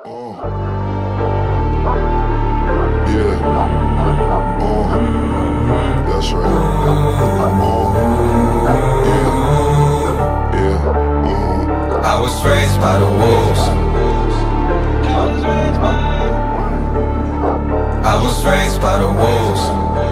That's right. I was raised by the wolves. I was raised by the wolves.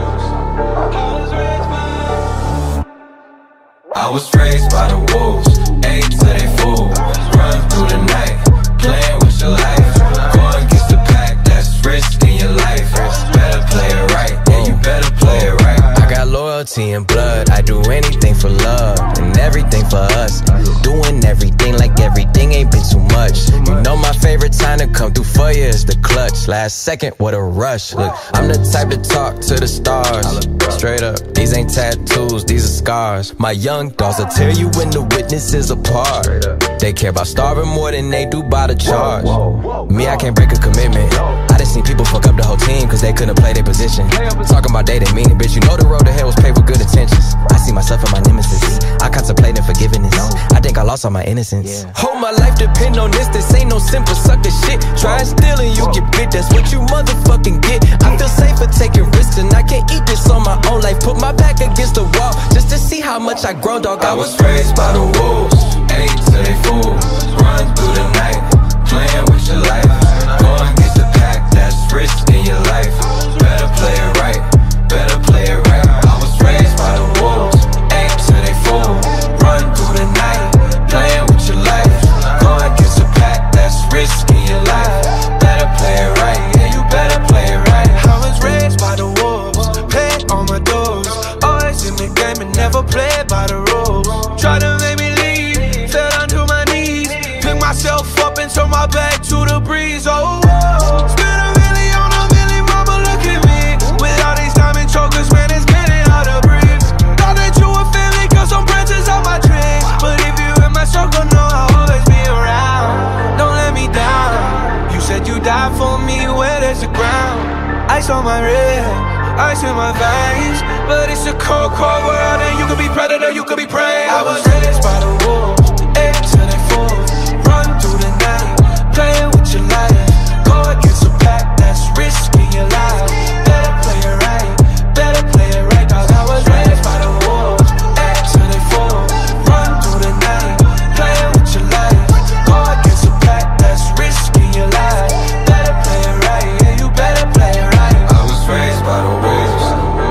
I was raised by the wolves. Ate till they full. Run through the night, playing with your life. Going against the pack, that's risking your life. Better play it right, yeah, you better play it right. I got loyalty and blood, I do anything for love and everything for us. Doing everything like everything ain't been too much. You know my favorite time to come through for you is the clutch. Last second, what a rush. Look, I'm the type to talk to the stars. Straight up, these ain't tattoos, these are scars. My young dogs will tear you when the witnesses apart. They care about starving more than they do by the charge. Me, I can't break a commitment. I just seen people fuck up the whole team cause they couldn't play their position. Talking about they didn't mean it, bitch. You know the road to hell was paved with good intentions. I see myself and my nemesis. I contemplate forgiveness. I think I lost all my innocence. Whole my life depend on this. This ain't no simple sucker shit. Try and steal and you get bit. That's what you motherfucking get. I feel safer taking risks and I can't eat this on my own life. Put my back against the wall just to see how much I grow, dog. I was raised by the wolves. Ate till they full. Run through the night, playing with your life. Going against the pack, that's risking your life. Better play it right, better play it right. I was raised by the wolves. Ate till they full. Run through the night, playing with your life. Going against the pack, that's risking your life. Better play it right, yeah, you better play it right. I was raised by the wolves, paid on my doors. Always in the game and never played by the rules. Try to make me leave, fell down to my knees. Pick myself up and turn my back to the breeze. Oh, spend a million on a million, mama, look at me. With all these diamond chokers, man, it's getting hard to breathe. Thought that you were family, cause some branches on my tree. But if you in my circle, know I'll always be around. Don't let me down. You said you died for me, where there's the ground. Ice on my wrist, ice in my veins. But it's a cold, cold world, and you could be predator, you could be prey. I was raised by the wolves, ate till they full. Run through the night, playing with your life. Go against the pack, that's risking your life. Better play it right, better play it right. Cause I was raised by the wolves, ate till they full. Run through the night, playing with your life. Go against the pack, that's risking your life. Better play it right, yeah, you better play it right. I was raised by the wolves.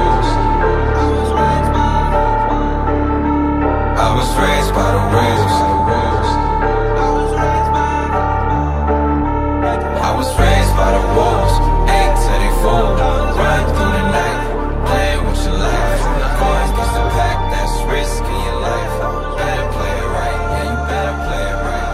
I was raised by the wolves. I was raised by the wolves. Ate till they full. Run through the night, playing with your life. Going against the pack, that's risking your life. Better play it right, yeah, you better play it right.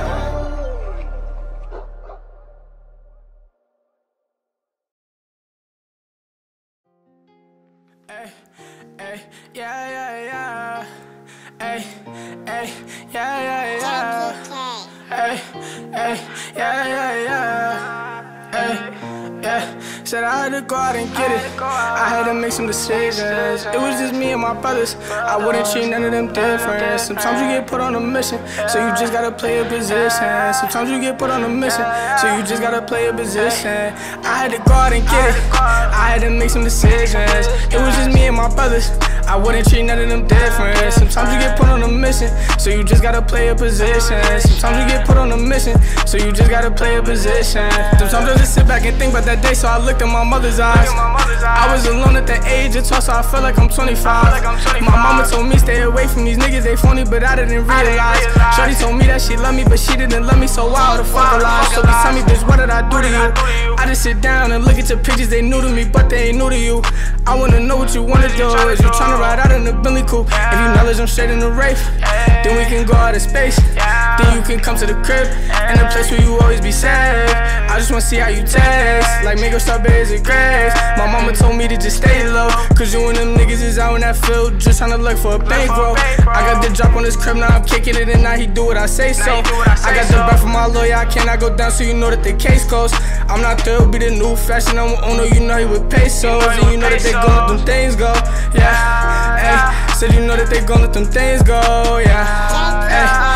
Ay, ay, yeah, yeah, yeah. Ay, ay, yeah, yeah, yeah. Ay, ay, yeah, yeah, yeah. Ay, yeah. Said I had to go out and get it. I had to make some decisions. It was just me and my brothers. I wouldn't treat none of them different. Sometimes you get put on a mission, so you just gotta play a position. Sometimes you get put on a mission, so you just gotta play a position. I had to go out and get it. I had to make some decisions. It was just me and my brothers. I wouldn't treat none of them different. Sometimes you get put on a mission, so you just gotta play a position. Sometimes you get put on a mission, so you just gotta play a position. Sometimes I just sit back and think about that day, so I looked in my mother's eyes. I was alone at the age of 12, so I felt like I'm 25. My mama told me stay away from these niggas, they phony, but I didn't realize. Shorty told me that she loved me, but she didn't love me, so why the fuck alive? So please tell me, bitch, what did I do to you? I just sit down and look at your pictures, they new to me, but they ain't new to you. I wanna know what you wanna do. Is you tryna ride out in the Bentley coupe? If you knowledge I'm straight in the race, then we can go out of space. Then you can come to the crib, and the place where you always be safe. I just wanna see how you taste, like mango strawberries and grapes. My mama told me to just stay low, cause you and them niggas is out in that field, just tryna look for a bankroll. I got the drop on this crib, now I'm kicking it, and now he do what I say so. I got the breath from my lawyer, I cannot go down, so you know that the case goes. I'm not there, be the new fashion, I'm an owner, you know he with pesos. And you know that they gon' let them things go, yeah. Ay, said you know that they gon' let them things go, yeah. Ay, I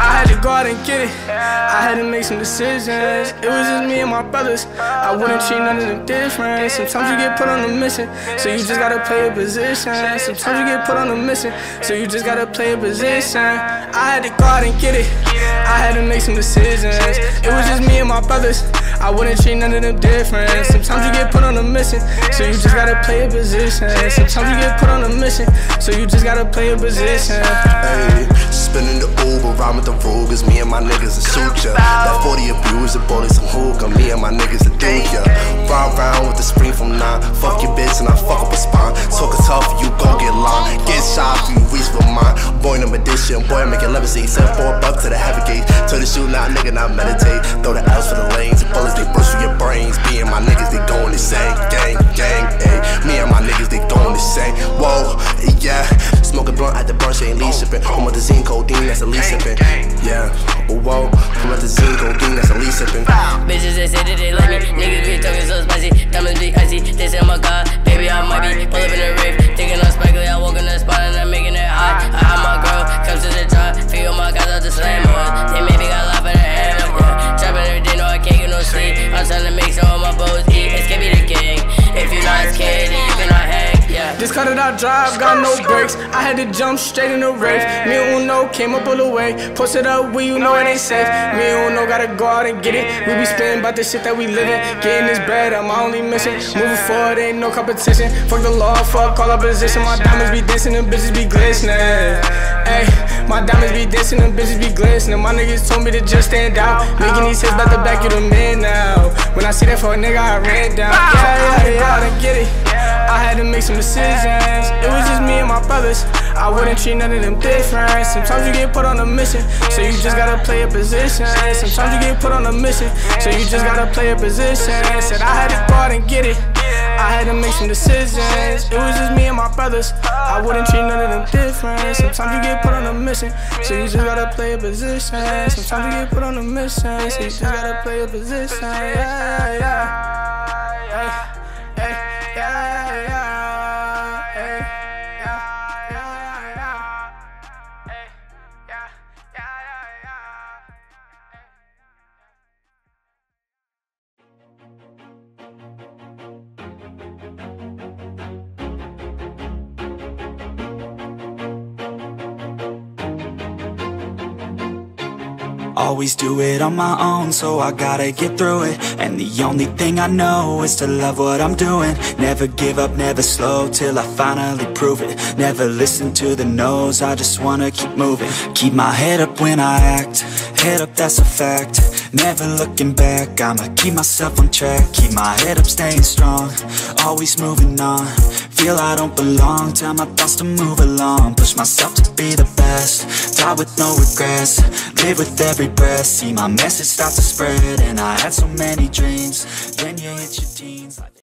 I had to go out and get it. I had to make some decisions. It was just me and my brothers. I wouldn't treat none of them different. Sometimes you get put on a mission, so you just gotta play a position. Sometimes you get put on a mission, so you just gotta play a position. I had to go out and get it. I had to make some decisions. It was just me and my brothers. I wouldn't treat none of them different. Sometimes you get put on a mission, so you just gotta play a position. Sometimes you get put on a mission, so you just gotta play a position. Hey, spinning the Uber, ride with the Rugers, me and my niggas will shoot ya. That 40 abuse, the bullets, some hookah, me and my niggas will do ya. Ride round with the spring from 9, fuck your bitch and I fuck up a spine. Talkin' tough, you gon' get long. Get shot if you reach for mine. Boy, no edition, boy, I make it levitate. Send 4 bucks to the heavy gate. Tell the shoot, now nigga, not meditate. Throw the L's for the lanes, the bullets, they burst through your brains. Me and my niggas, they goin' insane. Gang, gang, ayy. Me and my niggas, they goin' insane. Whoa, yeah. Smoking blunt at the brunch, ain't lead shipping. I'm with the zinc codeine, that's the lead sipping. Yeah, whoa. I'm with the zinc codeine, that's the lead sipping. Bitches that say that they like me. Niggas be talking so spicy. Diamonds be icy. They say, oh my god, baby, I might be. Pull up in the rave, thinking I'm sparkly. I walk in the spot and I'm making it hot. I have my girl, comes to the drop. Feel my guys out the slam. They maybe got love in their hand. Trapping every day, no, I can't get no sleep. I'm trying to make sure all my boys eat. It's gonna be the king. If you're not scared, then you cannot hang. Yeah. Just cut it out, drive, got no brakes. I had to jump straight in the race. Me and Uno came up all the way. Post it up, we you know it ain't safe. Me and Uno gotta go out and get it. We be spitting about the shit that we living. Getting this bread, I'm my only mission. Moving forward, ain't no competition. Fuck the law, fuck all opposition. My diamonds be dancing, them bitches be glistening. Ay, my diamonds be dancing, them bitches be glistening. My niggas told me to just stand out. Making these hits about the back of the men now. When I see that for a nigga, I ran down. Yeah, I get it. I had to make some decisions. It was just me and my brothers. I wouldn't treat none of them different. Sometimes you get put on a mission, so you just gotta play a position. Sometimes you get put on a mission, so you just gotta play a position. Said I had to go out and get it. I had to make some decisions. It was just me and my brothers. I wouldn't treat none of them different. Sometimes you get put on a mission, so you just gotta play a position. Sometimes you get put on a mission, so you just gotta play a position. Yeah, yeah. Hey, hey, yeah, yeah. Hey, yeah, yeah, yeah. Hey, yeah, yeah, yeah. Always do it on my own, so I gotta get through it. And the only thing I know is to love what I'm doing. Never give up, never slow, till I finally prove it. Never listen to the no's, I just wanna keep moving. Keep my head up when I act, head up, that's a fact. Never looking back, I'ma keep myself on track. Keep my head up, staying strong, always moving on. Feel I don't belong, tell my thoughts to move along. Push myself to be the best, die with no regrets. Live with every breath, see my message start to spread. And I had so many dreams, then you hit your teens.